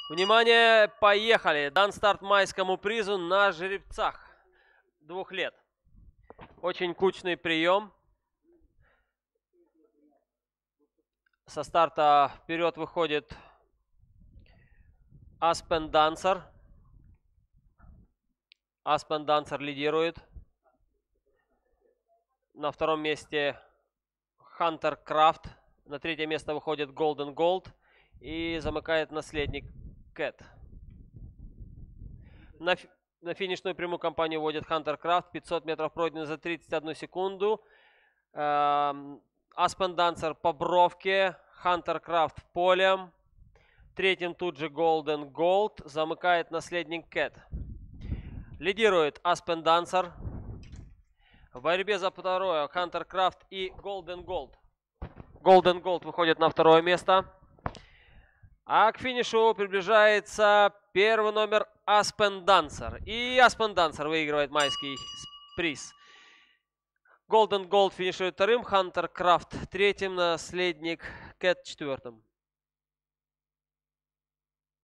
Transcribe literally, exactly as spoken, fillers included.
Внимание, поехали. Дан старт майскому призу на жеребцах двух лет. Очень кучный прием. Со старта вперед выходит Aspen Dancer. Aspen Dancer лидирует. На втором месте Hunter Craft. На третье место выходит Golden Gold. И замыкает наследник Кэт. На, фи на финишную прямую компанию вводит Hunter Craft. пятьсот метров пройдено за тридцать одну секунду. Aspen Dancer по бровке. Hunter Craft полем. Третьим тут же Golden Gold. Замыкает наследник Кэт. Лидирует Aspen Dancer. В борьбе за второе Hunter Craft и Golden Gold. Golden Gold выходит на второе место. А к финишу приближается первый номер Aspen Dancer. И Aspen Dancer выигрывает майский приз. Golden Gold финиширует вторым, Hunter Craft третьим, наследник Кэт четвертым.